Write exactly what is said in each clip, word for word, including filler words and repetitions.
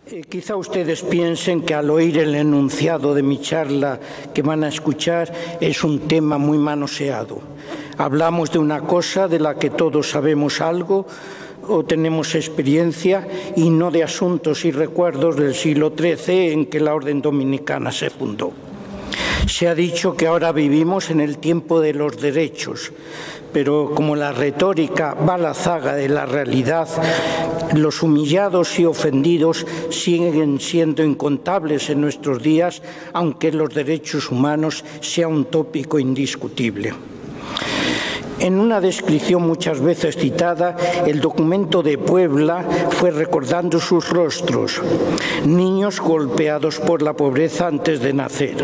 Eh, quizá ustedes piensen que al oír el enunciado de mi charla que van a escuchar es un tema muy manoseado. Hablamos de una cosa de la que todos sabemos algo o tenemos experiencia y no de asuntos y recuerdos del siglo trece en que la Orden Dominicana se fundó. Se ha dicho que ahora vivimos en el tiempo de los derechos, pero como la retórica va a la zaga de la realidad, los humillados y ofendidos siguen siendo incontables en nuestros días, aunque los derechos humanos sea un tópico indiscutible. En una descripción muchas veces citada, el documento de Puebla fue recordando sus rostros, niños golpeados por la pobreza antes de nacer,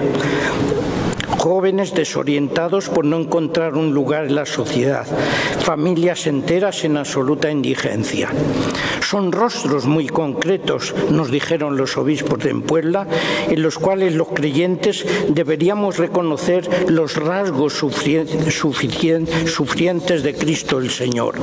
jóvenes desorientados por no encontrar un lugar en la sociedad, familias enteras en absoluta indigencia. Son rostros muy concretos, nos dijeron los obispos de Puebla, en los cuales los creyentes deberíamos reconocer los rasgos sufrientes de Cristo el Señor.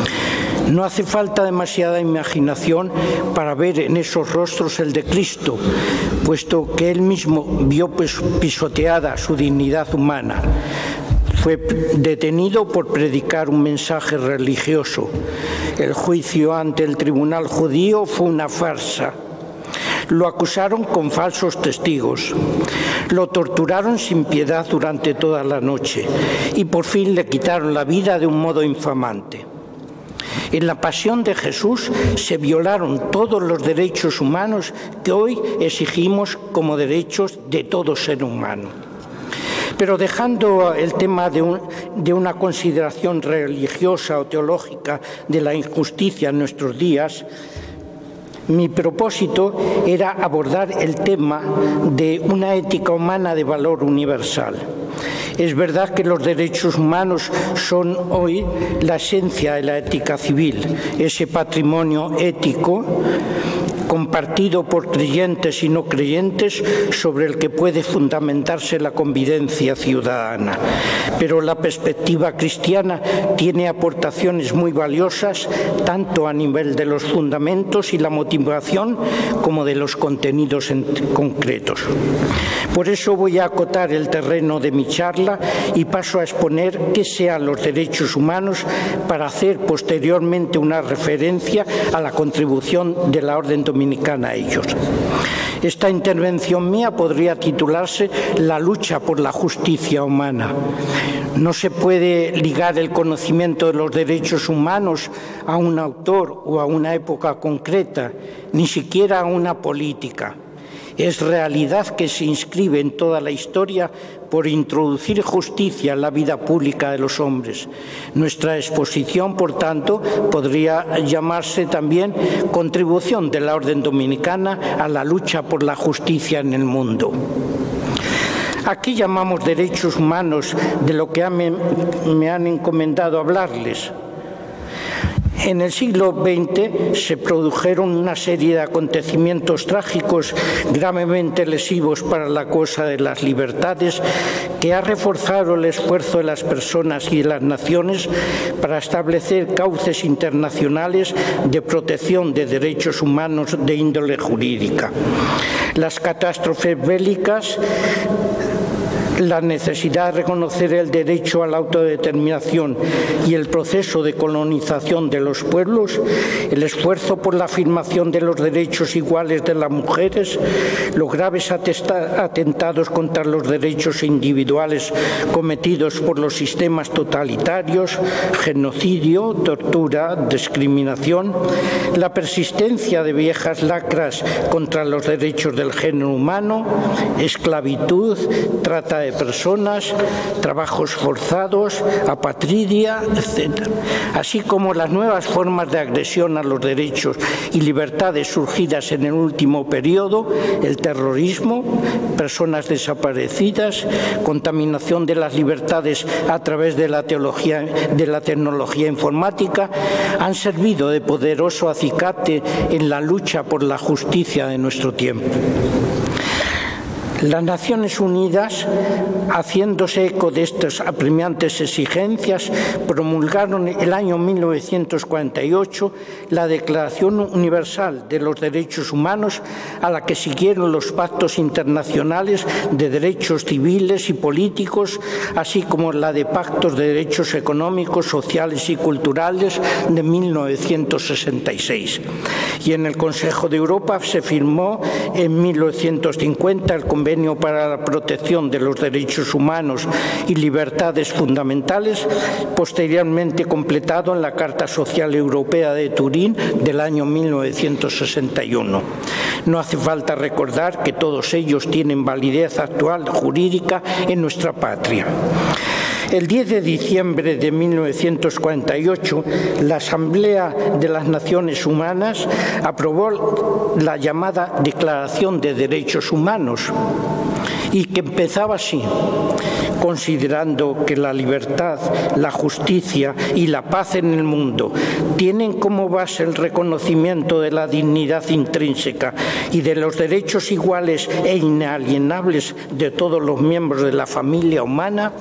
No hace falta demasiada imaginación para ver en esos rostros el de Cristo, puesto que Él mismo vio pisoteada su dignidad humana. Fue detenido por predicar un mensaje religioso. El juicio ante el tribunal judío fue una farsa. Lo acusaron con falsos testigos. Lo torturaron sin piedad durante toda la noche y por fin le quitaron la vida de un modo infamante. En la pasión de Jesús se violaron todos los derechos humanos que hoy exigimos como derechos de todo ser humano. Pero dejando el tema de, un, de una consideración religiosa o teológica de la injusticia en nuestros días, mi propósito era abordar el tema de una ética humana de valor universal. Es verdad que los derechos humanos son hoy la esencia de la ética civil, ese patrimonio ético compartido por creyentes y no creyentes sobre el que puede fundamentarse la convivencia ciudadana. Pero la perspectiva cristiana tiene aportaciones muy valiosas tanto a nivel de los fundamentos y la motivación como de los contenidos concretos. Por eso voy a acotar el terreno de mi charla y paso a exponer qué sean los derechos humanos para hacer posteriormente una referencia a la contribución de la Orden Dominicana a ellos. Esta intervención mía podría titularse La lucha por la justicia humana. No se puede ligar el conocimiento de los derechos humanos a un autor o a una época concreta, ni siquiera a una política. Es realidad que se inscribe en toda la historia por introducir justicia en la vida pública de los hombres. Nuestra exposición, por tanto, podría llamarse también Contribución de la Orden Dominicana a la lucha por la justicia en el mundo. Aquí llamamos derechos humanos de lo que me han encomendado hablarles. En el siglo veinte se produjeron una serie de acontecimientos trágicos gravemente lesivos para la causa de las libertades que ha reforzado el esfuerzo de las personas y de las naciones para establecer cauces internacionales de protección de derechos humanos de índole jurídica. Las catástrofes bélicas, la necesidad de reconocer el derecho a la autodeterminación y el proceso de colonización de los pueblos, el esfuerzo por la afirmación de los derechos iguales de las mujeres, los graves atentados contra los derechos individuales cometidos por los sistemas totalitarios, genocidio, tortura, discriminación, la persistencia de viejas lacras contra los derechos del género humano, esclavitud, trata de personas, trabajos forzados, apatridia, etcétera, así como las nuevas formas de agresión a los derechos y libertades surgidas en el último periodo, el terrorismo, personas desaparecidas, contaminación de las libertades a través de la, teología, de la tecnología informática, han servido de poderoso acicate en la lucha por la justicia de nuestro tiempo. Las Naciones Unidas, haciéndose eco de estas apremiantes exigencias, promulgaron el año mil novecientos cuarenta y ocho la Declaración Universal de los Derechos Humanos, a la que siguieron los pactos internacionales de derechos civiles y políticos, así como la de pactos de derechos económicos, sociales y culturales de mil novecientos sesenta y seis. Y en el Consejo de Europa se firmó en mil novecientos cincuenta el Convenio para la Protección de los Derechos Humanos y Libertades Fundamentales, posteriormente completado en la Carta Social Europea de Turín del año mil novecientos sesenta y uno. No hace falta recordar que todos ellos tienen validez actual jurídica en nuestra patria. El diez de diciembre de mil novecientos cuarenta y ocho, la Asamblea de las Naciones Unidas aprobó la llamada Declaración de Derechos Humanos, y que empezaba así: considerando que la libertad, la justicia y la paz en el mundo tienen como base el reconocimiento de la dignidad intrínseca y de los derechos iguales e inalienables de todos los miembros de la familia humana.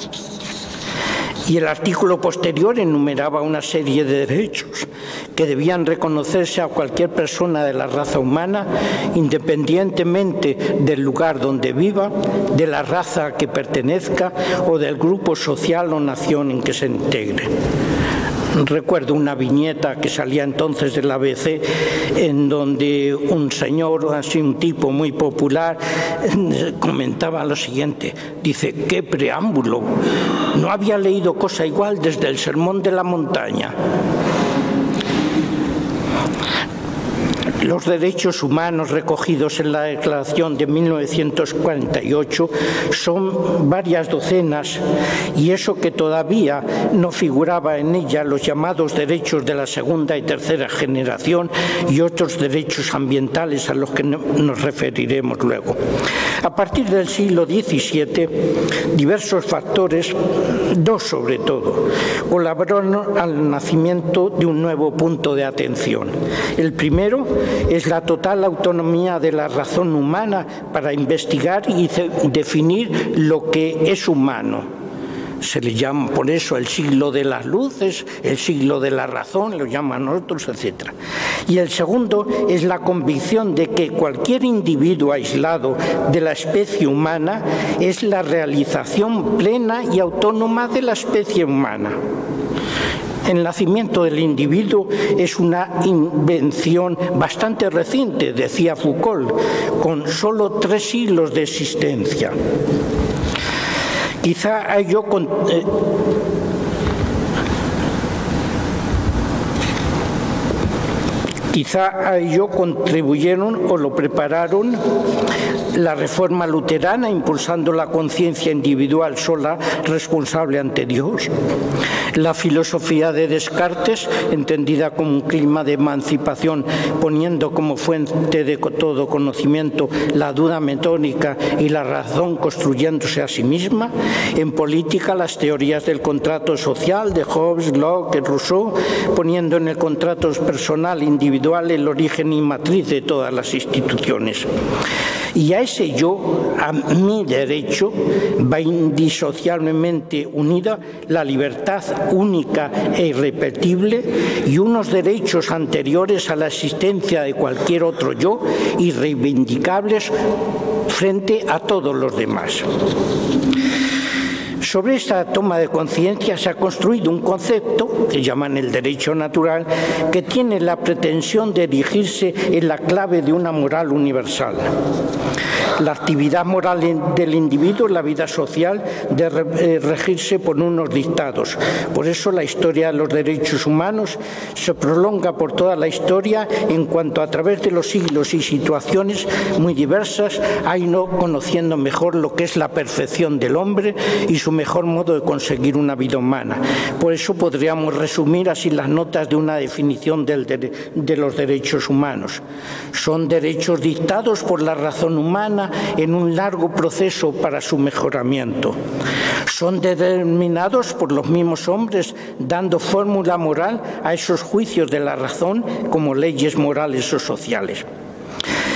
Y el artículo posterior enumeraba una serie de derechos que debían reconocerse a cualquier persona de la raza humana, independientemente del lugar donde viva, de la raza a que pertenezca o del grupo social o nación en que se integre. Recuerdo una viñeta que salía entonces del A B C, en donde un señor, así un tipo muy popular, comentaba lo siguiente. Dice: ¡qué preámbulo! No había leído cosa igual desde el Sermón de la Montaña. Los derechos humanos recogidos en la Declaración de mil novecientos cuarenta y ocho son varias docenas, y eso que todavía no figuraba en ella los llamados derechos de la segunda y tercera generación y otros derechos ambientales a los que nos referiremos luego. A partir del siglo diecisiete, diversos factores, dos sobre todo, colaboraron al nacimiento de un nuevo punto de atención. El primero es la total autonomía de la razón humana para investigar y definir lo que es humano. Se le llama por eso el siglo de las luces, el siglo de la razón, lo llaman otros, etcétera. Y el segundo es la convicción de que cualquier individuo aislado de la especie humana es la realización plena y autónoma de la especie humana. El nacimiento del individuo es una invención bastante reciente, decía Foucault, con solo tres siglos de existencia. Quizá a ello con, eh, quizá a ello contribuyeron o lo prepararon la Reforma luterana, impulsando la conciencia individual sola responsable ante Dios; la filosofía de Descartes, entendida como un clima de emancipación, poniendo como fuente de todo conocimiento la duda metódica y la razón construyéndose a sí misma; en política, las teorías del contrato social de Hobbes, Locke, Rousseau, poniendo en el contrato personal individual el origen y matriz de todas las instituciones. Y a ese yo, a mi derecho, va indisociablemente unida la libertad única e irrepetible y unos derechos anteriores a la existencia de cualquier otro yo, irreivindicables frente a todos los demás. Sobre esta toma de conciencia se ha construido un concepto, que llaman el derecho natural, que tiene la pretensión de erigirse en la clave de una moral universal. La actividad moral del individuo, la vida social, de regirse por unos dictados. Por eso la historia de los derechos humanos se prolonga por toda la historia, en cuanto a través de los siglos y situaciones muy diversas ha ido conociendo mejor lo que es la perfección del hombre y su mejor modo de conseguir una vida humana. Por eso podríamos resumir así las notas de una definición del de, de los derechos humanos. Son derechos dictados por la razón humana en un largo proceso para su mejoramiento. Son determinados por los mismos hombres, dando fórmula moral a esos juicios de la razón como leyes morales o sociales.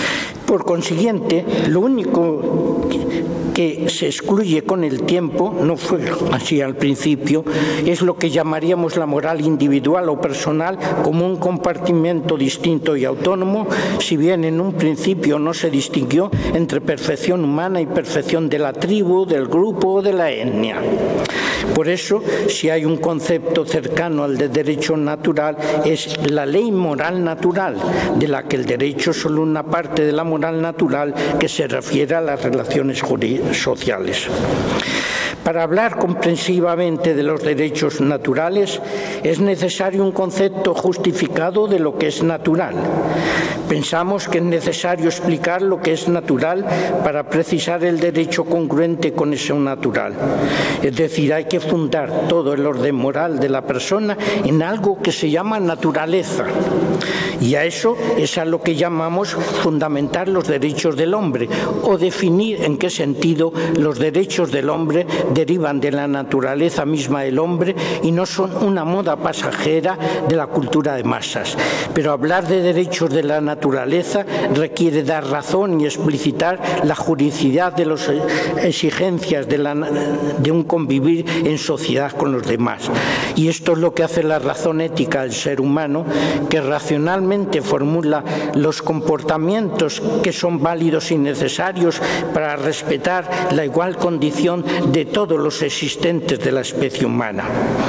Por consiguiente, lo único que se excluye con el tiempo, no fue así al principio, es lo que llamaríamos la moral individual o personal como un compartimento distinto y autónomo, si bien en un principio no se distinguió entre perfección humana y perfección de la tribu, del grupo o de la etnia. Por eso, si hay un concepto cercano al de derecho natural, es la ley moral natural, de la que el derecho es solo una parte de la moral natural que se refiere a las relaciones sociales. Para hablar comprensivamente de los derechos naturales, es necesario un concepto justificado de lo que es natural. Pensamos que es necesario explicar lo que es natural para precisar el derecho congruente con eso natural. Es decir, hay que fundar todo el orden moral de la persona en algo que se llama naturaleza. Y a eso es a lo que llamamos fundamentar los derechos del hombre, o definir en qué sentido los derechos del hombre derivan de la naturaleza misma del hombre y no son una moda pasajera de la cultura de masas. Pero hablar de derechos de la naturaleza requiere dar razón y explicitar la juridicidad de las exigencias de, la, de un convivir en sociedad con los demás. Y esto es lo que hace la razón ética del ser humano, que racionalmente formula los comportamientos que son válidos y necesarios para respetar la igual condición de todos los existentes de la especie humana.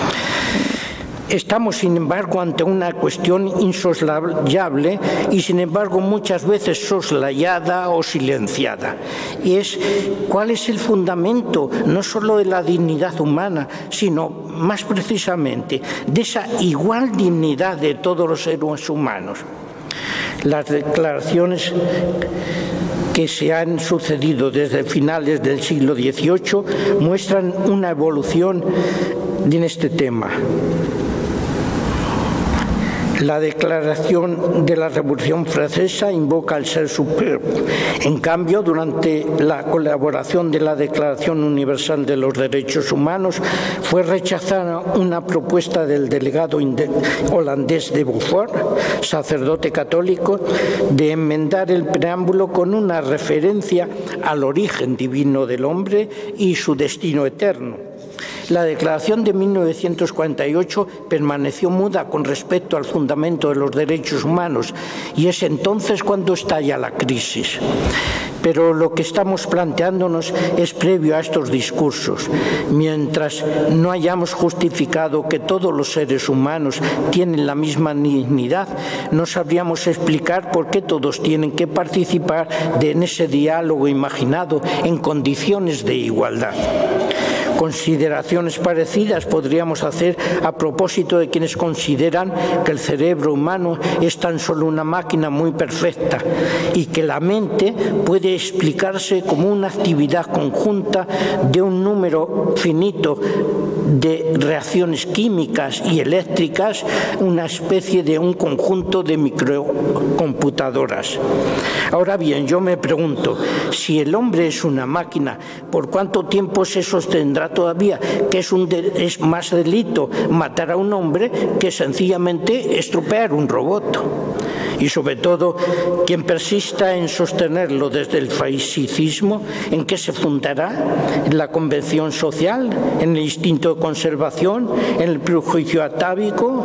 Estamos, sin embargo, ante una cuestión insoslayable y, sin embargo, muchas veces soslayada o silenciada. Y es cuál es el fundamento no solo de la dignidad humana, sino, más precisamente, de esa igual dignidad de todos los seres humanos. Las declaraciones que se han sucedido desde finales del siglo dieciocho muestran una evolución en este tema. La Declaración de la Revolución Francesa invoca al ser supremo. En cambio, durante la colaboración de la Declaración Universal de los Derechos Humanos, fue rechazada una propuesta del delegado holandés de Beaufort, sacerdote católico, de enmendar el preámbulo con una referencia al origen divino del hombre y su destino eterno. La Declaración de mil novecientos cuarenta y ocho permaneció muda con respecto al fundamento de los derechos humanos y es entonces cuando estalla la crisis. Pero lo que estamos planteándonos es previo a estos discursos. Mientras no hayamos justificado que todos los seres humanos tienen la misma dignidad, no sabríamos explicar por qué todos tienen que participar de, en ese diálogo imaginado en condiciones de igualdad. Consideraciones parecidas podríamos hacer a propósito de quienes consideran que el cerebro humano es tan solo una máquina muy perfecta y que la mente puede explicarse como una actividad conjunta de un número finito de reacciones químicas y eléctricas, una especie de un conjunto de microcomputadoras. Ahora bien, yo me pregunto, si el hombre es una máquina, ¿por cuánto tiempo se sostendrá todavía que es, un de, es más delito matar a un hombre que sencillamente estropear un robot? Y sobre todo, quien persista en sostenerlo desde el fasicismo, ¿en qué se fundará? ¿En la convención social? ¿En el instinto de conservación? ¿En el prejuicio atávico?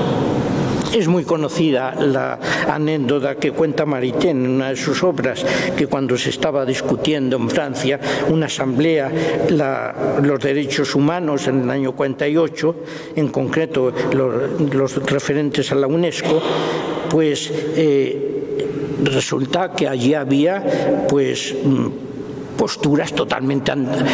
Es muy conocida la anécdota que cuenta Maritain en una de sus obras, que cuando se estaba discutiendo en Francia una asamblea la, los derechos humanos en el año cuarenta y ocho, en concreto los, los referentes a la UNESCO, pues eh, resulta que allí había pues posturas totalmente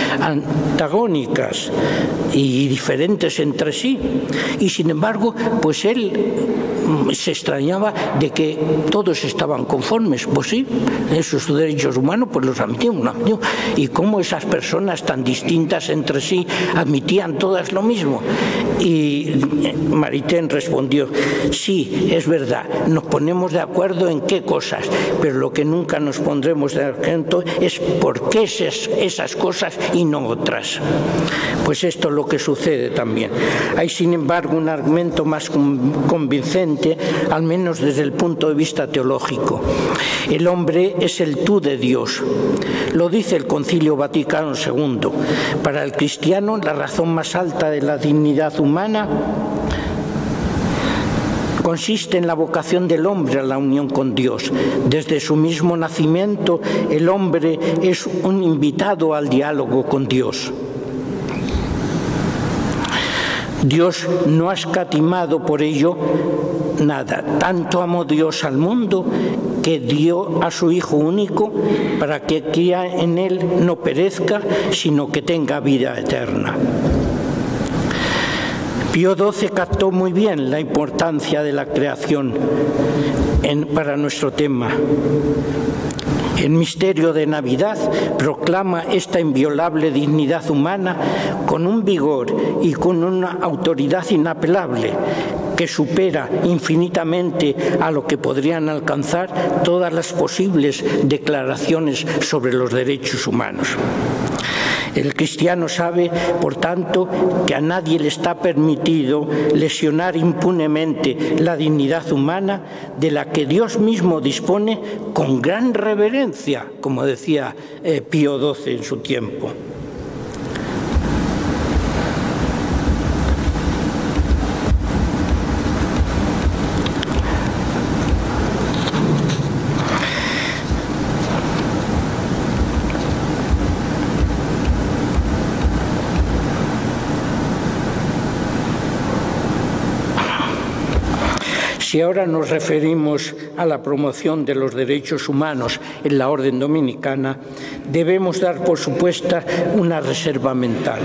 antagónicas y diferentes entre sí, y sin embargo pues él se extrañaba de que todos estaban conformes. Pues sí, esos derechos humanos pues los admitimos, admitimos. Y cómo esas personas tan distintas entre sí admitían todas lo mismo. Y Maritain respondió, sí, es verdad, nos ponemos de acuerdo en qué cosas, pero lo que nunca nos pondremos de acuerdo es por qué esas, esas cosas y no otras. Pues esto es lo que sucede también. Hay, sin embargo, un argumento más convincente presente, al menos desde el punto de vista teológico. El hombre es el tú de Dios. Lo dice el Concilio Vaticano segundo. Para el cristiano, la razón más alta de la dignidad humana consiste en la vocación del hombre a la unión con Dios. Desde su mismo nacimiento, el hombre es un invitado al diálogo con Dios. Dios no ha escatimado por ello nada. Tanto amó Dios al mundo que dio a su Hijo único para que crea en él no perezca, sino que tenga vida eterna. Pío doce captó muy bien la importancia de la creación en, para nuestro tema. El misterio de Navidad proclama esta inviolable dignidad humana con un vigor y con una autoridad inapelable que supera infinitamente a lo que podrían alcanzar todas las posibles declaraciones sobre los derechos humanos. El cristiano sabe, por tanto, que a nadie le está permitido lesionar impunemente la dignidad humana de la que Dios mismo dispone con gran reverencia, como decía eh, Pío doce en su tiempo. Si ahora nos referimos a la promoción de los derechos humanos en la orden dominicana, debemos dar por supuesta una reserva mental.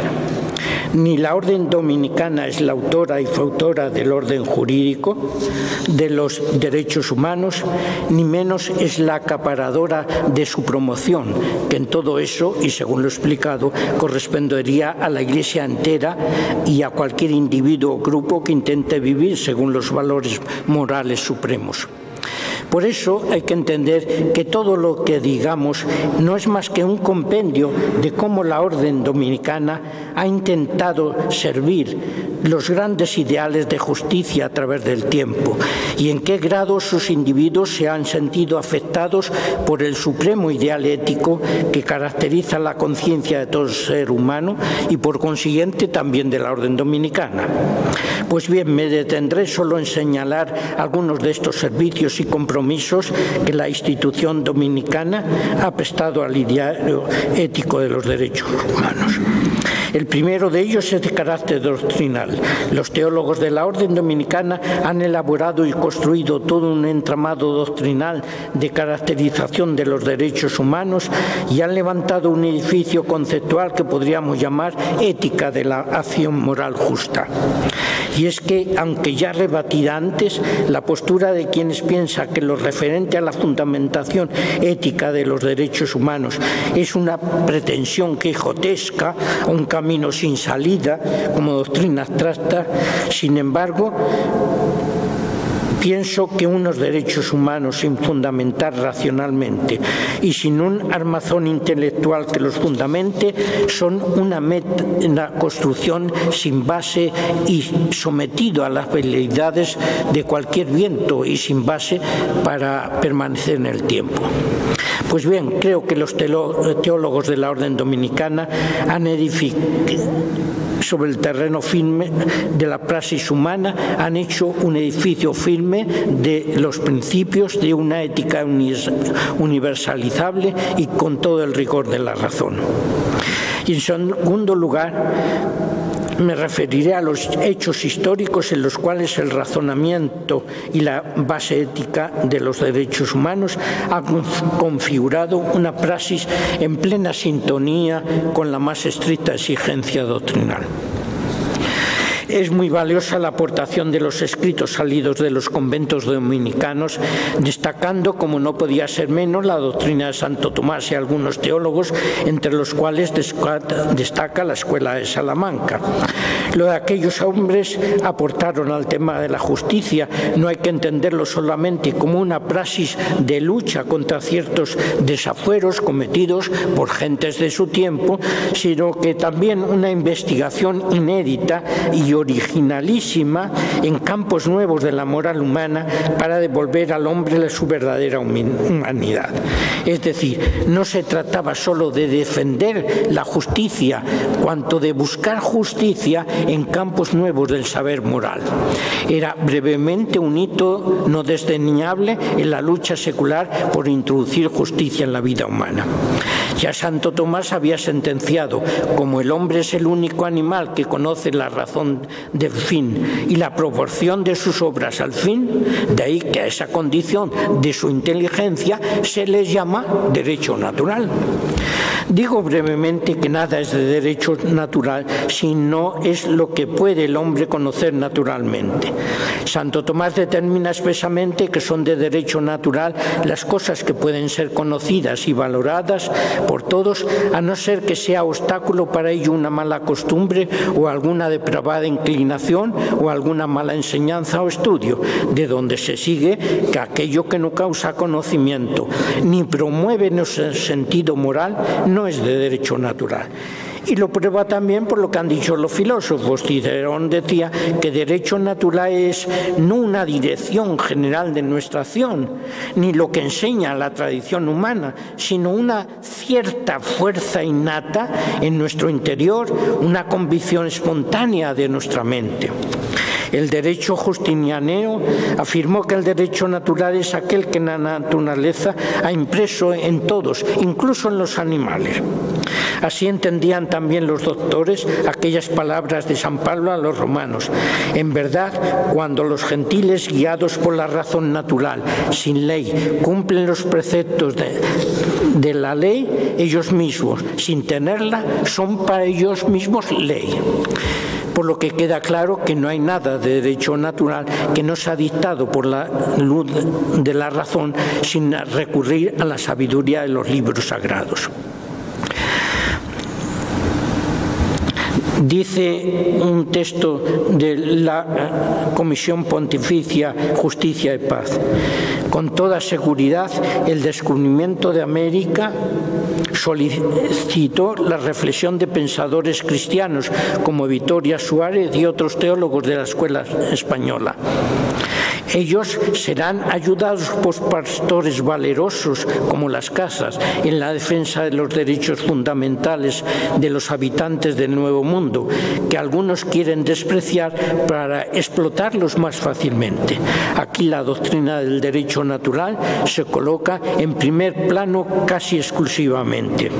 Ni la orden dominicana es la autora y fautora del orden jurídico de los derechos humanos, ni menos es la acaparadora de su promoción, que en todo eso, y según lo explicado, correspondería a la Iglesia entera y a cualquier individuo o grupo que intente vivir según los valores morales supremos. Por eso hay que entender que todo lo que digamos no es más que un compendio de cómo la orden dominicana ha intentado servir los grandes ideales de justicia a través del tiempo y en qué grado sus individuos se han sentido afectados por el supremo ideal ético que caracteriza la conciencia de todo ser humano y por consiguiente también de la orden dominicana. Pues bien, me detendré solo en señalar algunos de estos servicios y compromisos que la institución dominicana ha prestado al ideario ético de los derechos humanos. El primero de ellos es de carácter doctrinal. Los teólogos de la orden dominicana han elaborado y construido todo un entramado doctrinal de caracterización de los derechos humanos y han levantado un edificio conceptual que podríamos llamar ética de la acción moral justa. Y es que, aunque ya rebatida antes, la postura de quienes piensan que lo referente a la fundamentación ética de los derechos humanos es una pretensión quijotesca, un camino sin salida, como doctrina abstracta, sin embargo, pienso que unos derechos humanos sin fundamentar racionalmente y sin un armazón intelectual que los fundamente son una, meta, una construcción sin base y sometido a las veleidades de cualquier viento y sin base para permanecer en el tiempo. Pues bien, creo que los teólogos de la orden dominicana han edificado sobre el terreno firme de la praxis humana, han hecho un edificio firme de los principios de una ética universalizable y con todo el rigor de la razón. Y en segundo lugar, me referiré a los hechos históricos en los cuales el razonamiento y la base ética de los derechos humanos han configurado una praxis en plena sintonía con la más estricta exigencia doctrinal. Es muy valiosa la aportación de los escritos salidos de los conventos dominicanos, destacando, como no podía ser menos, la doctrina de Santo Tomás y algunos teólogos, entre los cuales destaca la Escuela de Salamanca. Lo de aquellos hombres aportaron al tema de la justicia no hay que entenderlo solamente como una praxis de lucha contra ciertos desafueros cometidos por gentes de su tiempo, sino que también una investigación inédita y originalísima en campos nuevos de la moral humana para devolver al hombre su verdadera humanidad. Es decir, no se trataba solo de defender la justicia, cuanto de buscar justicia en campos nuevos del saber moral. Era brevemente un hito no desdeñable en la lucha secular por introducir justicia en la vida humana. Ya Santo Tomás había sentenciado: como el hombre es el único animal que conoce la razón del fin y la proporción de sus obras al fin, de ahí que a esa condición de su inteligencia se le llama derecho natural. Digo brevemente que nada es de derecho natural si no es lo que puede el hombre conocer naturalmente. Santo Tomás determina expresamente que son de derecho natural las cosas que pueden ser conocidas y valoradas por todos, a no ser que sea obstáculo para ello una mala costumbre o alguna depravada inclinación o alguna mala enseñanza o estudio, de donde se sigue que aquello que no causa conocimiento ni promueve nuestro sentido moral no es de derecho natural. Y lo prueba también por lo que han dicho los filósofos. Cicerón decía que derecho natural es no una dirección general de nuestra acción, ni lo que enseña la tradición humana, sino una cierta fuerza innata en nuestro interior, una convicción espontánea de nuestra mente. El derecho justinianeo afirmó que el derecho natural es aquel que la naturaleza ha impreso en todos, incluso en los animales. Así entendían también los doctores aquellas palabras de San Pablo a los romanos. En verdad, cuando los gentiles, guiados por la razón natural, sin ley, cumplen los preceptos de, de la ley, ellos mismos, sin tenerla, son para ellos mismos ley. Por lo que queda claro que no hay nada de derecho natural que no sea dictado por la luz de la razón sin recurrir a la sabiduría de los libros sagrados. Dice un texto de la Comisión Pontificia Justicia y Paz: con toda seguridad, el descubrimiento de América solicitó la reflexión de pensadores cristianos como Vitoria Suárez y otros teólogos de la escuela española. Ellos serán ayudados por pastores valerosos como las Casas en la defensa de los derechos fundamentales de los habitantes del Nuevo Mundo, que algunos quieren despreciar para explotarlos más fácilmente. Aquí la doctrina del derecho natural se coloca en primer plano casi exclusivamente.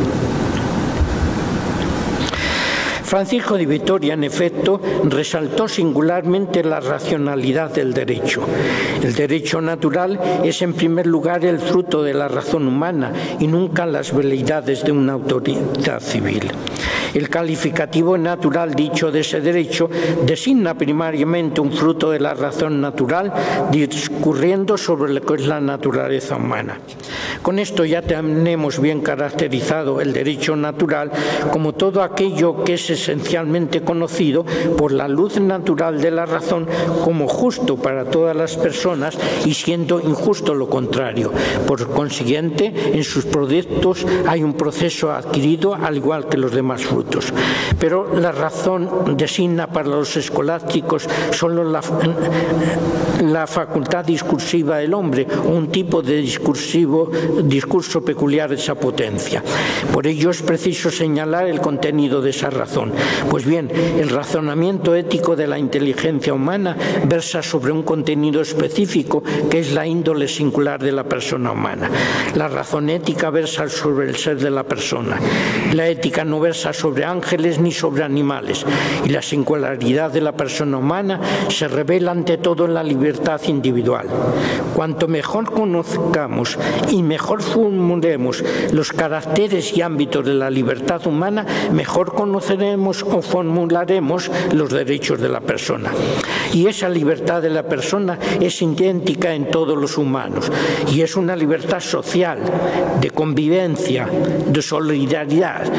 Francisco de Vitoria, en efecto, resaltó singularmente la racionalidad del derecho. El derecho natural es, en primer lugar, el fruto de la razón humana y nunca las veleidades de una autoridad civil. El calificativo natural dicho de ese derecho designa primariamente un fruto de la razón natural, discurriendo sobre lo que es la naturaleza humana. Con esto ya tenemos bien caracterizado el derecho natural como todo aquello que es esencialmente conocido por la luz natural de la razón como justo para todas las personas y siendo injusto lo contrario. Por consiguiente, en sus productos hay un proceso adquirido al igual que los demás frutos. Pero la razón designa para los escolásticos solo la, la facultad discursiva del hombre, un tipo de discursivo, discurso peculiar de esa potencia. Por ello es preciso señalar el contenido de esa razón. Pues bien, el razonamiento ético de la inteligencia humana versa sobre un contenido específico que es la índole singular de la persona humana. La razón ética versa sobre el ser de la persona. La ética no versa sobre sobre ángeles ni sobre animales, y la singularidad de la persona humana se revela ante todo en la libertad individual. Cuanto mejor conozcamos y mejor formulemos los caracteres y ámbitos de la libertad humana, mejor conoceremos o formularemos los derechos de la persona. Y esa libertad de la persona es idéntica en todos los humanos, y es una libertad social, de convivencia, de solidaridad,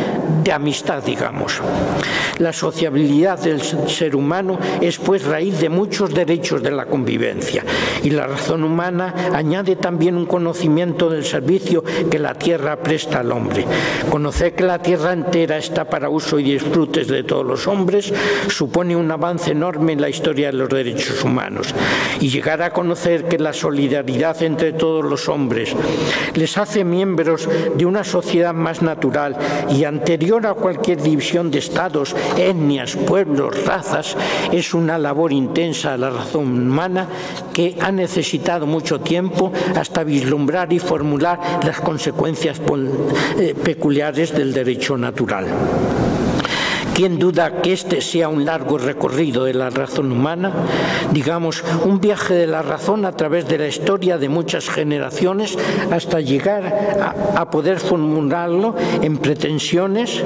de amistad, digamos. La sociabilidad del ser humano es pues raíz de muchos derechos de la convivencia, y la razón humana añade también un conocimiento del servicio que la tierra presta al hombre. Conocer que la tierra entera está para uso y disfrutes de todos los hombres supone un avance enorme en la historia de los derechos humanos, y llegar a conocer que la solidaridad entre todos los hombres les hace miembros de una sociedad más natural y anterior a cualquier división de estados, etnias, pueblos, razas, es una labor intensa de la razón humana que ha necesitado mucho tiempo hasta vislumbrar y formular las consecuencias peculiares del derecho natural. ¿Quién duda que este sea un largo recorrido de la razón humana? Digamos, un viaje de la razón a través de la historia de muchas generaciones hasta llegar a, a poder formularlo en pretensiones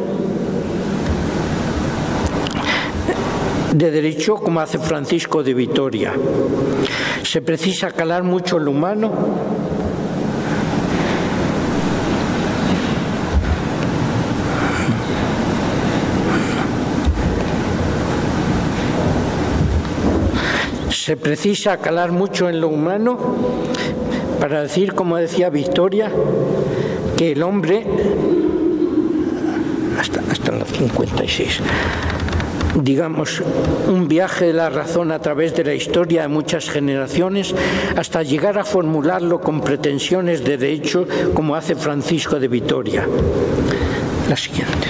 de derecho como hace Francisco de Vitoria. Se precisa calar mucho en lo humano Se precisa calar mucho en lo humano para decir, como decía Victoria, que el hombre, hasta, hasta los cincuenta y seis, digamos, un viaje de la razón a través de la historia de muchas generaciones hasta llegar a formularlo con pretensiones de derecho, como hace Francisco de Vitoria. La siguiente.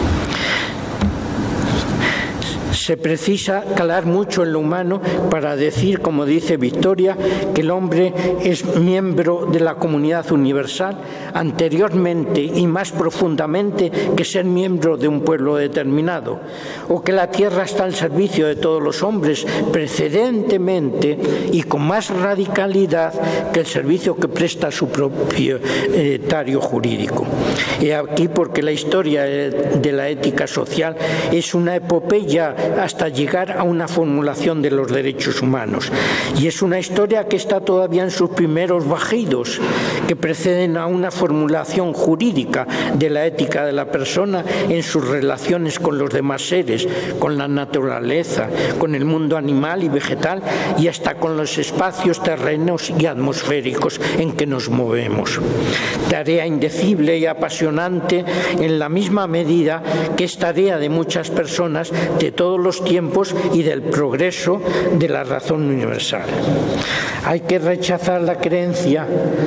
Se precisa calar mucho en lo humano para decir, como dice Victoria, que el hombre es miembro de la comunidad universal anteriormente y más profundamente que ser miembro de un pueblo determinado, o que la tierra está al servicio de todos los hombres precedentemente y con más radicalidad que el servicio que presta su propietario jurídico. He aquí porque la historia de la ética social es una epopeya hasta llegar a una formulación de los derechos humanos. Y es una historia que está todavía en sus primeros bajidos, que preceden a una formulación jurídica de la ética de la persona en sus relaciones con los demás seres, con la naturaleza, con el mundo animal y vegetal y hasta con los espacios terrenos y atmosféricos en que nos movemos. Tarea indecible y apasionante en la misma medida que es tarea de muchas personas de todos los tiempos y del progreso de la razón universal. Hay que rechazar la creencia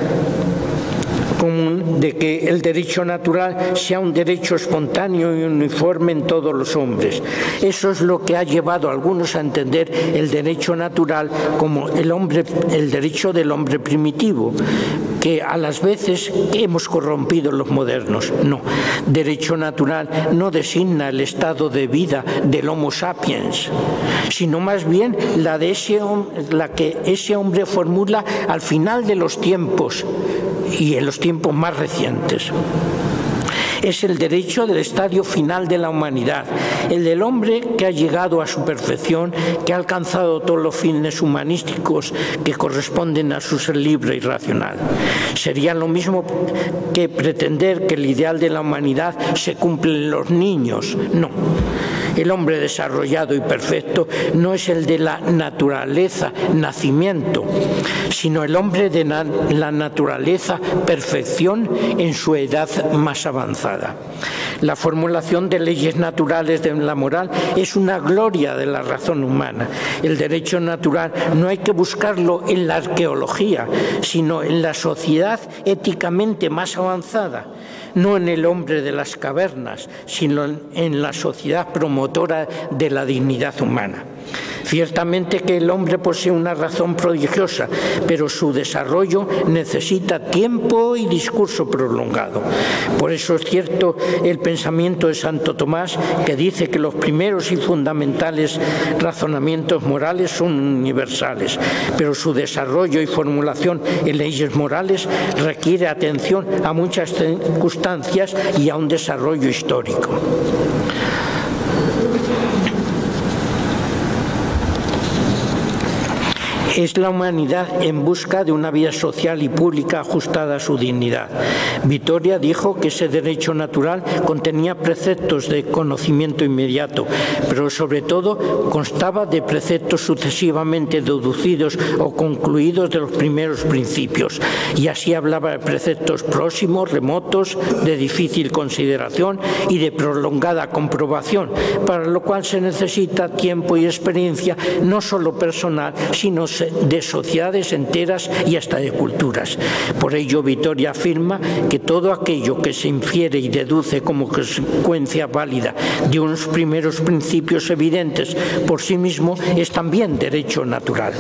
común de que el derecho natural sea un derecho espontáneo y uniforme en todos los hombres. Eso es lo que ha llevado a algunos a entender el derecho natural como el, hombre, el derecho del hombre primitivo, que a las veces hemos corrompido los modernos. No, derecho natural no designa el estado de vida del Homo sapiens, sino más bien la, de ese, la que ese hombre formula al final de los tiempos y en los tiempos más recientes. Es el derecho del estadio final de la humanidad, el del hombre que ha llegado a su perfección, que ha alcanzado todos los fines humanísticos que corresponden a su ser libre y racional. Sería lo mismo que pretender que el ideal de la humanidad se cumple en los niños. No. El hombre desarrollado y perfecto no es el de la naturaleza, nacimiento, sino el hombre de na- la naturaleza, perfección en su edad más avanzada. La formulación de leyes naturales de la moral es una gloria de la razón humana. El derecho natural no hay que buscarlo en la arqueología, sino en la sociedad éticamente más avanzada. No en el hombre de las cavernas, sino en la sociedad promotora de la dignidad humana. Ciertamente que el hombre posee una razón prodigiosa, pero su desarrollo necesita tiempo y discurso prolongado. Por eso es cierto el pensamiento de Santo Tomás, que dice que los primeros y fundamentales razonamientos morales son universales, pero su desarrollo y formulación en leyes morales requiere atención a muchas circunstancias y a un desarrollo histórico. Es la humanidad en busca de una vida social y pública ajustada a su dignidad. Vitoria dijo que ese derecho natural contenía preceptos de conocimiento inmediato, pero sobre todo constaba de preceptos sucesivamente deducidos o concluidos de los primeros principios, y así hablaba de preceptos próximos, remotos, de difícil consideración y de prolongada comprobación, para lo cual se necesita tiempo y experiencia no solo personal, sino de sociedades enteras y hasta de culturas. Por ello, Vitoria afirma que todo aquello que se infiere y deduce como consecuencia válida de unos primeros principios evidentes por sí mismo es también derecho natural.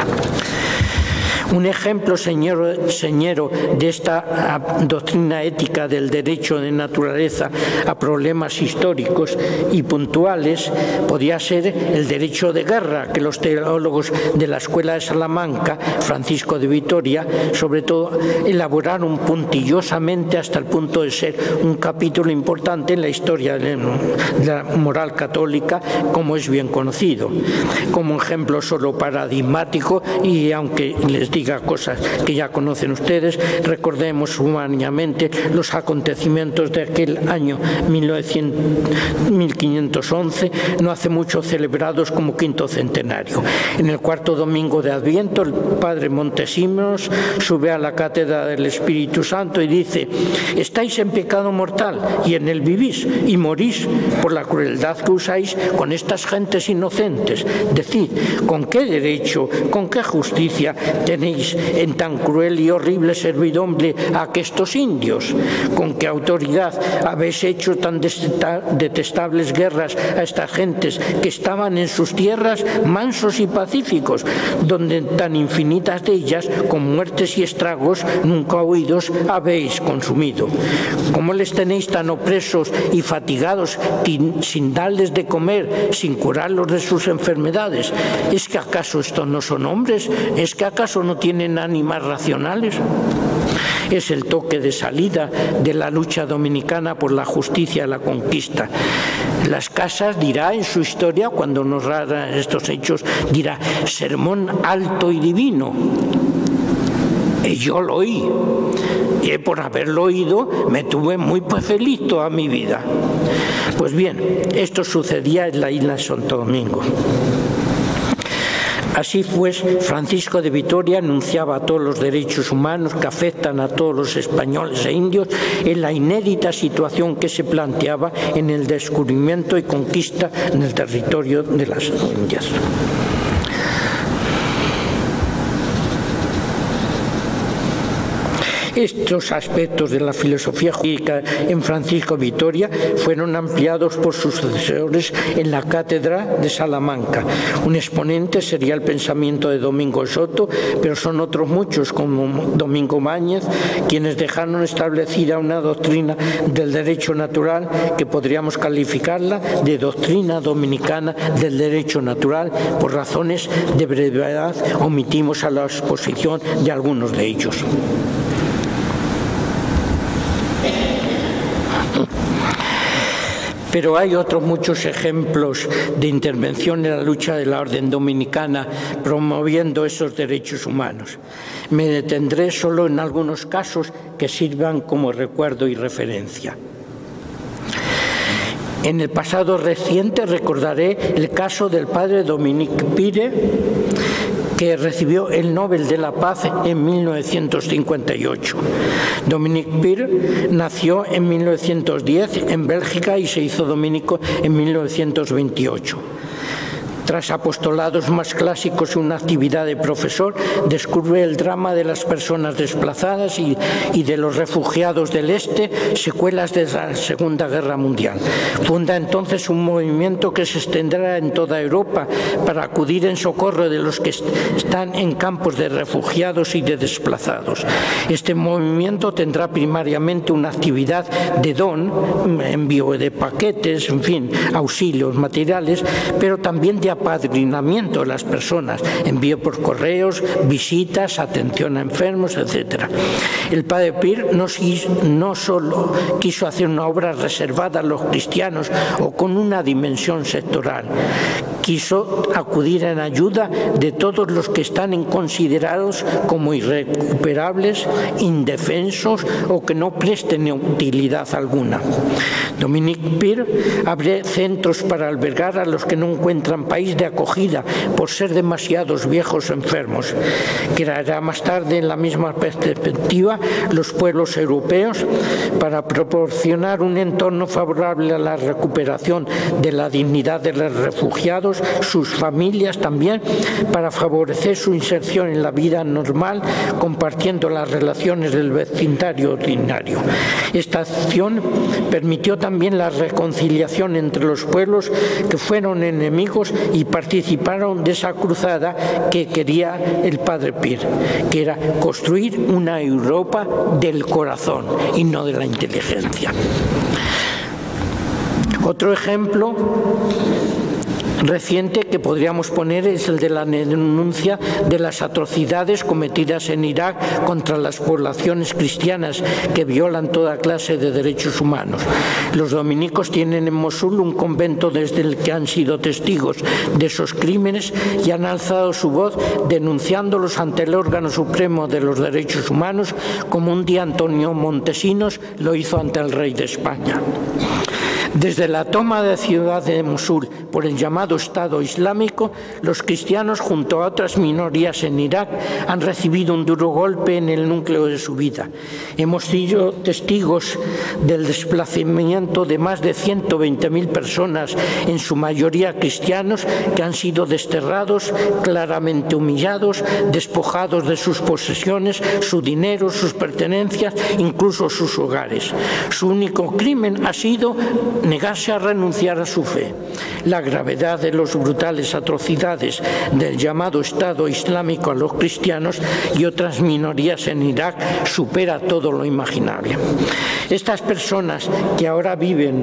Un ejemplo señero, señero de esta doctrina ética del derecho de naturaleza a problemas históricos y puntuales podría ser el derecho de guerra, que los teólogos de la Escuela de Salamanca, Francisco de Vitoria, sobre todo, elaboraron puntillosamente hasta el punto de ser un capítulo importante en la historia de la moral católica, como es bien conocido. Como ejemplo solo paradigmático, y aunque les diga cosas que ya conocen ustedes, recordemos humanamente los acontecimientos de aquel año mil quinientos once, no hace mucho celebrados como quinto centenario. En el cuarto domingo de Adviento, el padre Montesinos sube a la cátedra del Espíritu Santo y dice: estáis en pecado mortal y en él vivís y morís por la crueldad que usáis con estas gentes inocentes. Decid, ¿con qué derecho, con qué justicia tenéis en tan cruel y horrible servidumbre a aquestos indios? ¿Con qué autoridad habéis hecho tan detestables guerras a estas gentes que estaban en sus tierras mansos y pacíficos, donde tan infinitas de ellas, con muertes y estragos nunca oídos, habéis consumido? ¿Cómo les tenéis tan opresos y fatigados sin darles de comer, sin curarlos de sus enfermedades? ¿Es que acaso estos no son hombres? ¿Es que acaso no tienen ánimas racionales? Es el toque de salida de la lucha dominicana por la justicia y la conquista. Las Casas dirá en su historia, cuando nos narra estos hechos, dirá: sermón alto y divino. Y yo lo oí, y por haberlo oído me tuve muy feliz toda mi vida. Pues bien, esto sucedía en la isla de Santo Domingo. Así pues, Francisco de Vitoria anunciaba a todos los derechos humanos que afectan a todos los españoles e indios en la inédita situación que se planteaba en el descubrimiento y conquista del territorio de las Indias. Estos aspectos de la filosofía jurídica en Francisco Vitoria fueron ampliados por sus sucesores en la cátedra de Salamanca. Un exponente sería el pensamiento de Domingo Soto, pero son otros muchos, como Domingo Báñez, quienes dejaron establecida una doctrina del derecho natural que podríamos calificarla de doctrina dominicana del derecho natural. Por razones de brevedad omitimos a la exposición de algunos de ellos. Pero hay otros muchos ejemplos de intervención en la lucha de la orden dominicana promoviendo esos derechos humanos. Me detendré solo en algunos casos que sirvan como recuerdo y referencia. En el pasado reciente recordaré el caso del padre Dominique Pire, que recibió el Nobel de la Paz en mil novecientos cincuenta y ocho. Dominique Pire nació en mil novecientos diez en Bélgica y se hizo dominico en mil novecientos veintiocho. Tras apostolados más clásicos y una actividad de profesor, descubre el drama de las personas desplazadas y, y de los refugiados del Este, secuelas de la Segunda Guerra Mundial. Funda entonces un movimiento que se extenderá en toda Europa para acudir en socorro de los que est están en campos de refugiados y de desplazados. Este movimiento tendrá primariamente una actividad de don, envío de paquetes, en fin, auxilios materiales, pero también de apadrinamiento de las personas, envío por correos, visitas, atención a enfermos, etcétera. El padre Pire no, no solo quiso hacer una obra reservada a los cristianos o con una dimensión sectoral. quiso acudir en ayuda de todos los que están considerados como irrecuperables, indefensos o que no presten utilidad alguna. Dominique Pire abre centros para albergar a los que no encuentran país de acogida por ser demasiados viejos o enfermos. Creará más tarde, en la misma perspectiva, los pueblos europeos para proporcionar un entorno favorable a la recuperación de la dignidad de los refugiados, sus familias también, para favorecer su inserción en la vida normal, compartiendo las relaciones del vecindario ordinario. Esta acción permitió también la reconciliación entre los pueblos que fueron enemigos y participaron de esa cruzada que quería el padre Pire, que era construir una Europa del corazón y no de la inteligencia. Otro ejemplo reciente que podríamos poner es el de la denuncia de las atrocidades cometidas en Irak contra las poblaciones cristianas que violan toda clase de derechos humanos. Los dominicos tienen en Mosul un convento desde el que han sido testigos de esos crímenes y han alzado su voz denunciándolos ante el órgano supremo de los derechos humanos, como un día Antonio Montesinos lo hizo ante el rey de España. Desde la toma de la ciudad de Mosul por el llamado Estado Islámico, los cristianos, junto a otras minorías en Irak, han recibido un duro golpe en el núcleo de su vida. Hemos sido testigos del desplazamiento de más de ciento veinte mil personas, en su mayoría cristianos, que han sido desterrados, claramente humillados, despojados de sus posesiones, su dinero, sus pertenencias, incluso sus hogares. Su único crimen ha sido negarse a renunciar a su fe. La gravedad de las brutales atrocidades del llamado Estado Islámico a los cristianos y otras minorías en Irak supera todo lo imaginable. Estas personas que ahora viven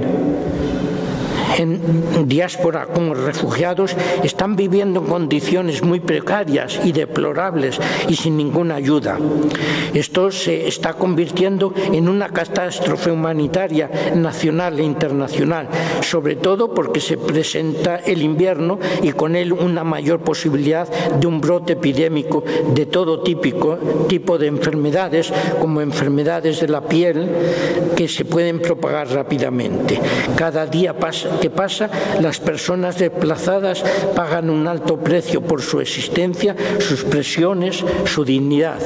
en diáspora como refugiados están viviendo en condiciones muy precarias y deplorables y sin ninguna ayuda. Esto se está convirtiendo en una catástrofe humanitaria nacional e internacional, sobre todo porque se presenta el invierno y con él una mayor posibilidad de un brote epidémico de todo típico, tipo de enfermedades, como enfermedades de la piel, que se pueden propagar rápidamente. Cada día pasa que pasa, las personas desplazadas pagan un alto precio por su existencia, sus presiones, su dignidad.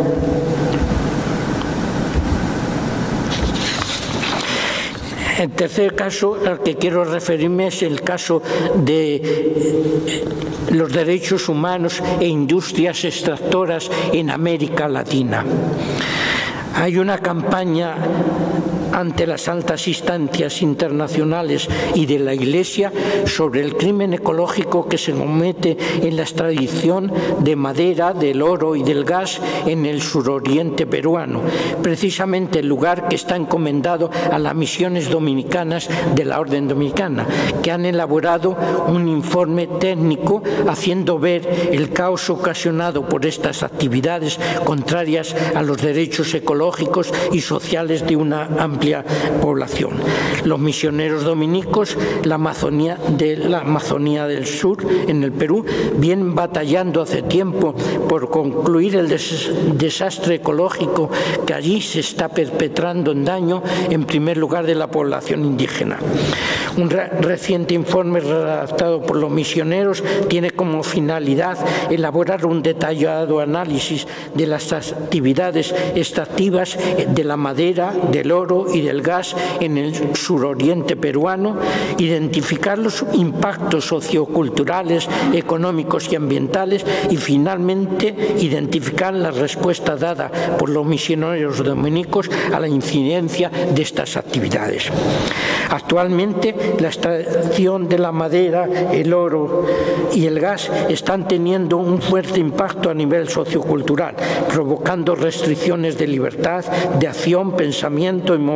El tercer caso al que quiero referirme es el caso de los derechos humanos e industrias extractoras en América Latina. Hay una campaña ante las altas instancias internacionales y de la Iglesia sobre el crimen ecológico que se comete en la extracción de madera, del oro y del gas en el suroriente peruano, precisamente el lugar que está encomendado a las misiones dominicanas de la Orden Dominicana, que han elaborado un informe técnico haciendo ver el caos ocasionado por estas actividades contrarias a los derechos ecológicos y sociales de una amplia población. Los misioneros dominicos la Amazonía de la Amazonía del Sur, en el Perú, vienen batallando hace tiempo por concluir el des desastre ecológico que allí se está perpetrando en daño, en primer lugar, de la población indígena. Un re reciente informe redactado por los misioneros tiene como finalidad elaborar un detallado análisis de las actividades extractivas de la madera, del oro y del gas en el suroriente peruano, identificar los impactos socioculturales, económicos y ambientales y finalmente identificar la respuesta dada por los misioneros dominicos a la incidencia de estas actividades. Actualmente la extracción de la madera, el oro y el gas están teniendo un fuerte impacto a nivel sociocultural, provocando restricciones de libertad, de acción, pensamiento y movimiento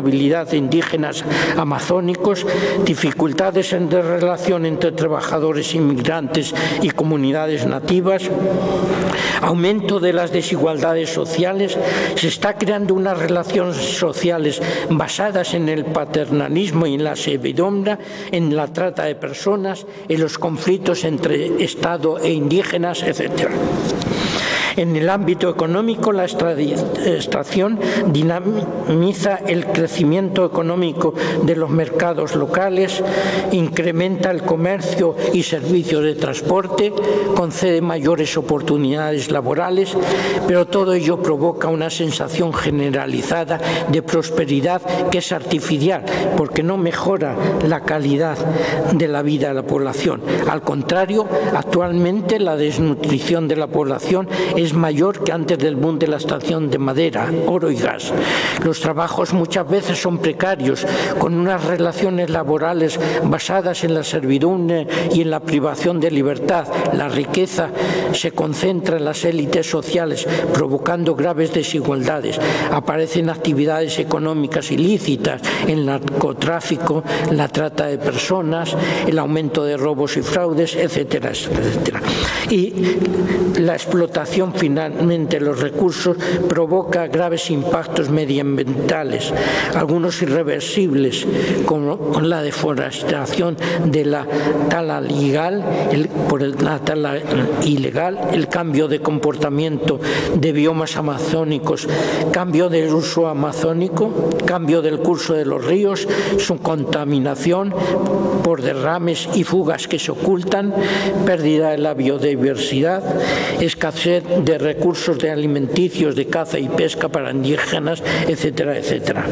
movilidad de indígenas amazónicos, dificultades en de relación entre trabajadores inmigrantes y comunidades nativas, aumento de las desigualdades sociales. Se está creando unas relaciones sociales basadas en el paternalismo y en la servidumbre, en la trata de personas, en los conflictos entre Estado e indígenas, etcétera. En el ámbito económico, la extracción dinamiza el crecimiento económico de los mercados locales, incrementa el comercio y servicios de transporte, concede mayores oportunidades laborales, pero todo ello provoca una sensación generalizada de prosperidad que es artificial, porque no mejora la calidad de la vida de la población. Al contrario, actualmente la desnutrición de la población es mayor que antes del boom de la extracción de madera, oro y gas. Los trabajos muchas veces son precarios, con unas relaciones laborales basadas en la servidumbre y en la privación de libertad. La riqueza se concentra en las élites sociales, provocando graves desigualdades. Aparecen actividades económicas ilícitas, el narcotráfico, la trata de personas, el aumento de robos y fraudes, etcétera, etcétera. Y la explotación finalmente de los recursos provoca graves impactos medioambientales, algunos irreversibles, como la deforestación de la tala legal, el, por el, la tala ilegal, el cambio de comportamiento de biomas amazónicos, cambio del uso amazónico, cambio del curso de los ríos, su contaminación por derrames y fugas que se ocultan, pérdida de la biodiversidad, escasez de recursos de alimenticios, de caza y pesca para indígenas, etcétera, etcétera.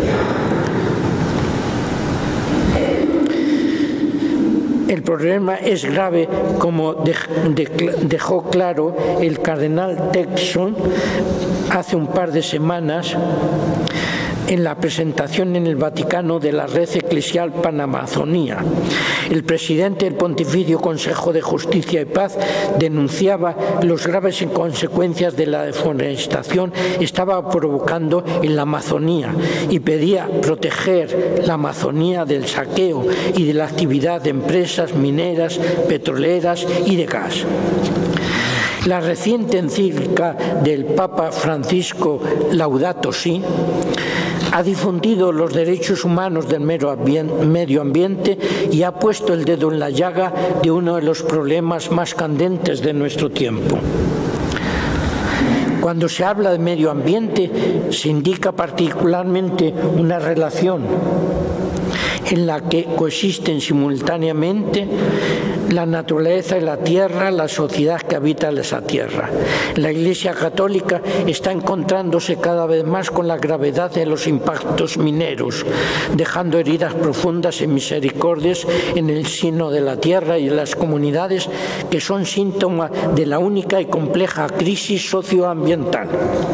El problema es grave, como dejó claro el cardenal Texon hace un par de semanas en la presentación en el Vaticano de la Red Eclesial Panamazonía. El presidente del Pontificio Consejo de Justicia y Paz denunciaba las graves consecuencias de la deforestación que estaba provocando en la Amazonía y pedía proteger la Amazonía del saqueo y de la actividad de empresas mineras, petroleras y de gas. La reciente encíclica del Papa Francisco Laudato Si ha difundido los derechos humanos del medio ambiente y ha puesto el dedo en la llaga de uno de los problemas más candentes de nuestro tiempo. Cuando se habla de medio ambiente, se indica particularmente una relación en la que coexisten simultáneamente la naturaleza y la tierra, la sociedad que habita esa tierra. La Iglesia Católica está encontrándose cada vez más con la gravedad de los impactos mineros, dejando heridas profundas en misericordias en el seno de la tierra y en las comunidades que son síntoma de la única y compleja crisis socioambiental.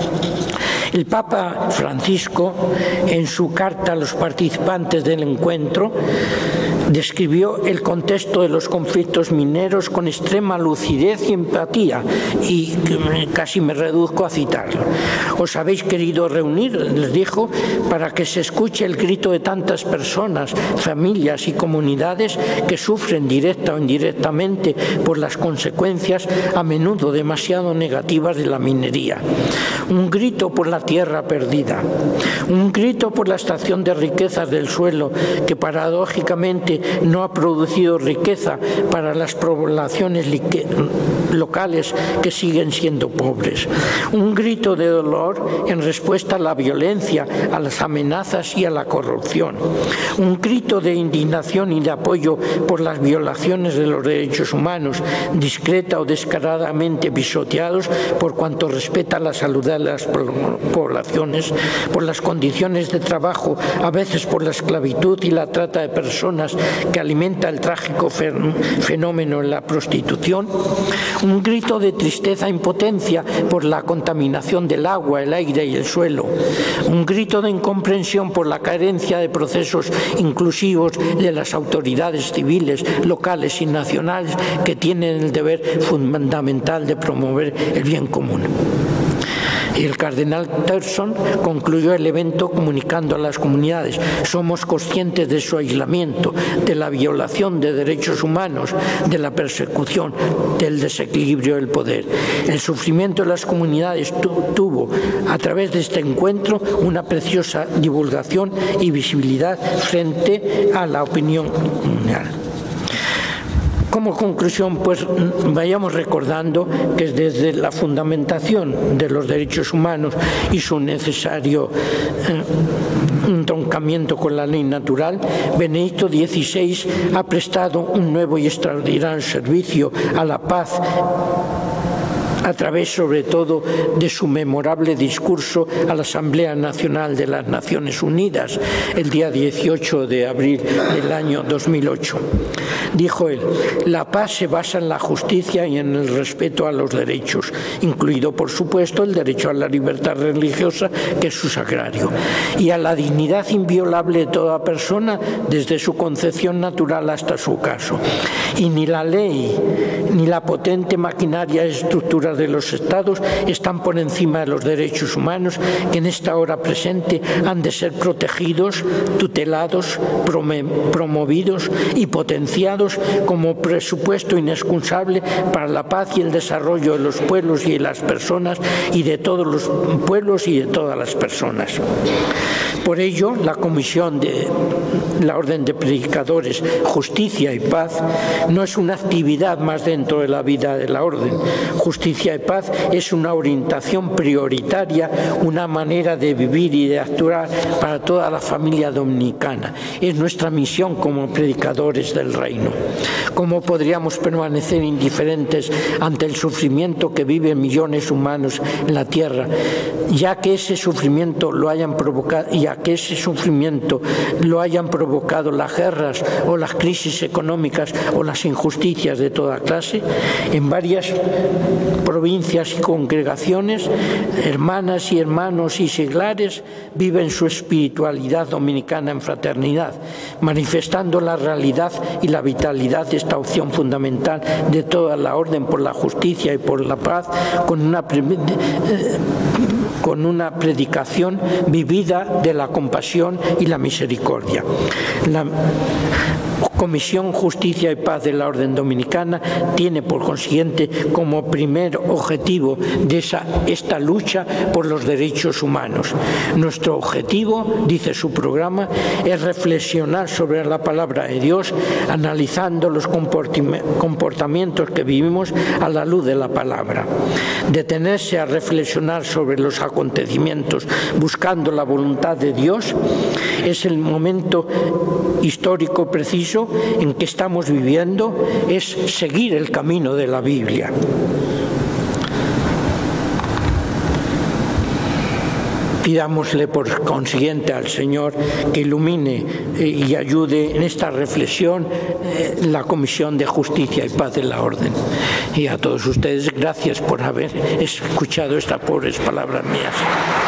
El Papa Francisco, en su carta a los participantes del encuentro, describió el contexto de los conflictos mineros con extrema lucidez y empatía, y casi me reduzco a citarlo. Os habéis querido reunir, les dijo, para que se escuche el grito de tantas personas, familias y comunidades que sufren directa o indirectamente por las consecuencias a menudo demasiado negativas de la minería. Un grito por la tierra perdida, un grito por la extracción de riquezas del suelo que paradójicamente no ha producido riqueza para las poblaciones locales que siguen siendo pobres. Un grito de dolor en respuesta a la violencia, a las amenazas y a la corrupción. Un grito de indignación y de apoyo por las violaciones de los derechos humanos, discreta o descaradamente pisoteados por cuanto respeta la salud de las poblaciones, por las condiciones de trabajo, a veces por la esclavitud y la trata de personas que alimenta el trágico fenómeno de la prostitución. Un grito de tristeza e impotencia por la contaminación del agua, el aire y el suelo. Un grito de incomprensión por la carencia de procesos inclusivos de las autoridades civiles, locales y nacionales que tienen el deber fundamental de promover el bien común. El cardenal Terson concluyó el evento comunicando a las comunidades: somos conscientes de su aislamiento, de la violación de derechos humanos, de la persecución, del desequilibrio del poder. El sufrimiento de las comunidades tu tuvo, a través de este encuentro, una preciosa divulgación y visibilidad frente a la opinión mundial. Como conclusión, pues vayamos recordando que desde la fundamentación de los derechos humanos y su necesario eh, entroncamiento con la ley natural, Benedicto dieciséis ha prestado un nuevo y extraordinario servicio a la paz a través, sobre todo, de su memorable discurso a la Asamblea Nacional de las Naciones Unidas el día dieciocho de abril del año dos mil ocho. Dijo él: la paz se basa en la justicia y en el respeto a los derechos, incluido, por supuesto, el derecho a la libertad religiosa, que es su sagrario, y a la dignidad inviolable de toda persona, desde su concepción natural hasta su caso. Y ni la ley ni la potente maquinaria estructura de los Estados están por encima de los derechos humanos, que en esta hora presente han de ser protegidos, tutelados, promovidos y potenciados como presupuesto inexcusable para la paz y el desarrollo de los pueblos y de las personas, y de todos los pueblos y de todas las personas. Por ello, la Comisión de la Orden de Predicadores, Justicia y Paz no es una actividad más dentro de la vida de la Orden. Justicia y Paz es una orientación prioritaria, una manera de vivir y de actuar para toda la familia dominicana. Es nuestra misión como predicadores del Reino. ¿Cómo podríamos permanecer indiferentes ante el sufrimiento que viven millones humanos en la tierra, ya que ese sufrimiento lo hayan provocado, ya que ese sufrimiento lo hayan provocado las guerras o las crisis económicas o las injusticias de toda clase? En varias provincias y congregaciones, hermanas y hermanos y seglares viven su espiritualidad dominicana en fraternidad, manifestando la realidad y la vitalidad de esta opción fundamental de toda la orden por la justicia y por la paz, con una con una predicación vivida de la compasión y la misericordia. La Comisión Justicia y Paz de la Orden Dominicana tiene, por consiguiente, como primer objetivo de esa, esta lucha por los derechos humanos. Nuestro objetivo, dice su programa, es reflexionar sobre la palabra de Dios, analizando los comportamientos que vivimos a la luz de la palabra. Detenerse a reflexionar sobre los acontecimientos buscando la voluntad de Dios es el momento histórico preciso en que estamos viviendo, es seguir el camino de la Biblia. Pidámosle por consiguiente al Señor que ilumine y ayude en esta reflexión la Comisión de Justicia y Paz de la Orden. Y a todos ustedes, gracias por haber escuchado estas pobres palabras mías.